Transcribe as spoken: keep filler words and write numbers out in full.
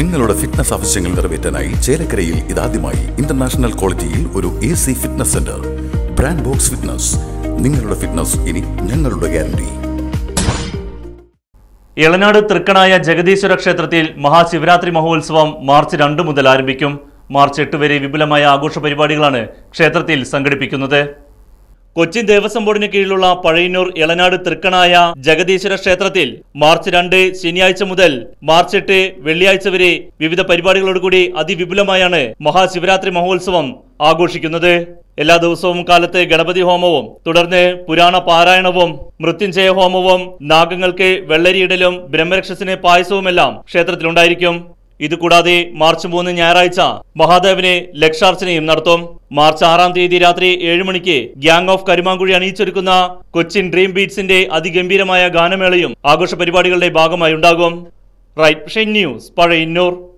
നിങ്ങളുടെ ഫിറ്റ്നസ് ആവശ്യങ്ങൾ നിറവേറ്റാനായി ചേലക്കരയിൽ ഇതാദ്യമായി ഇന്റർനാഷണൽ ക്വാളിറ്റിയിൽ ഒരു A C fitness center. Brand box fitness. നിങ്ങളുടെ ഫിറ്റ്നസ് ഇനി ഞങ്ങളുടെ ഗ്യാരണ്ടി. എളനാട് തൃക്കണായ ജഗദീശ്വര ക്ഷേത്രത്തിൽ മഹാശിവരാത്രി മഹോത്സവം മാർച്ച് രണ്ട് മുതൽ ആരംഭിക്കും. മാർച്ച് എട്ട് വരെ വിപുലമായ ആഘോഷ പരിപാടികളാണ് ക്ഷേത്രത്തിൽ സംഘടിപ്പിക്കുന്നത്. കൊച്ചിൻ ദേവസ്വം ബോർഡിന് കീഴിലുള്ള പഴയന്നൂർ എളനാട് തൃക്കണായ ജഗദീശ്വര ക്ഷേത്രത്തിൽ മാർച്ച് രണ്ട് ശനിയാഴ്ച മുതൽ മാർച്ച് എട്ട് വെള്ളിയാഴ്ച വരെ വിവിധ പരിപാടികളോടുകൂടി അതിവിപുലമായാണ് മഹാശിവരാത്രി മഹോത്സവം ആഘോഷിക്കുന്നത്. എല്ലാ ദിവസവും കാലത്ത് ഗണപതി ഹോമവും തുടർന്ന് പുരാണ പാരായണവും മൃത്യുഞ്ജയ ഹോമവും നാഗങ്ങൾക്ക് വെള്ളരിയിടലും ബ്രഹ്മരക്ഷസിന് പായസവുമെല്ലാം ക്ഷേത്രത്തിലുണ്ടായിരിക്കും. ഇതുകൂടാതെ മാർച്ച് മൂന്ന് ഞായറാഴ്ച മഹാദേവന് ലക്ഷാർച്ചനയും നടത്തും. മാർച്ച് ആറാം തീയതി രാത്രി ഏഴ് മണിക്ക് ഗ്യാങ് ഓഫ് കരുമാങ്കുഴി അണിയിച്ചൊരുക്കുന്ന കൊച്ചിൻ ഡ്രീം ബീറ്റ്സിന്റെ അതിഗംഭീരമായ ഗാനമേളയും ആഘോഷ പരിപാടികളുടെ ഭാഗമായി ഉണ്ടാകും. Right news Pazhayannur.